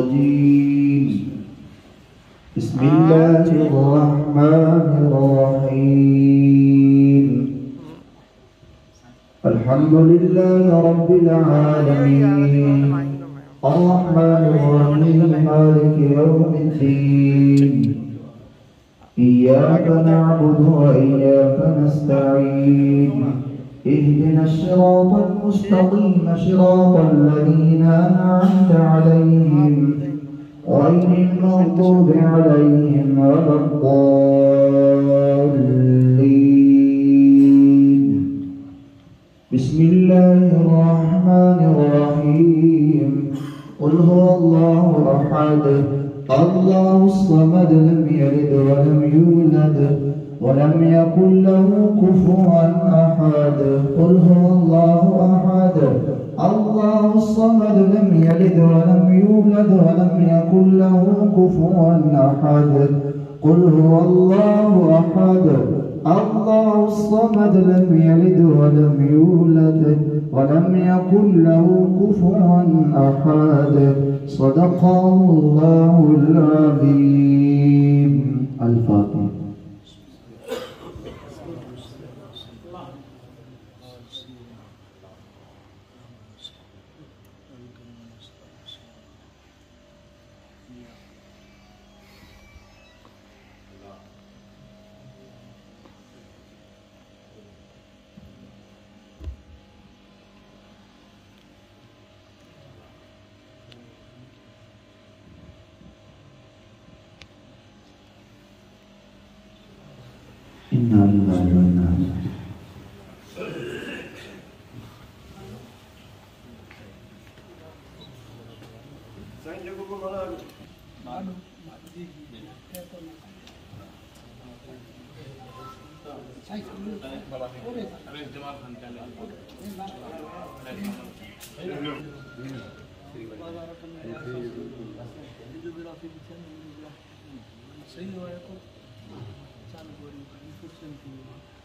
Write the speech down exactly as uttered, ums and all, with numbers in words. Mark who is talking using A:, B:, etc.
A: الرجيم. بسم الله الرحمن الرحيم. الحمد لله رب العالمين الرحمن الرحيم مالك يوم الدين. إياك نعبد وإياك نستعين. اهدنا الصراط المستقيم صراط الذين أنعمت عليهم غير المغضوب عليهم ولا الضالين. بسم الله الرحمن الرحيم. قل هو الله أحد الله الصمد لم يلد ولم يولد ولم يكن له كفوا أحد. قل هو الله أحد الله الصمد لم يلد ولم يولد ولم يكن له كفوا أحد. قل هو الله أحد الله الصمد لم يلد ولم يولد ولم يكن له كفوا أحد. صدق الله العظيم. الفاتحة. إنا لله وإنا إليه
B: सही हो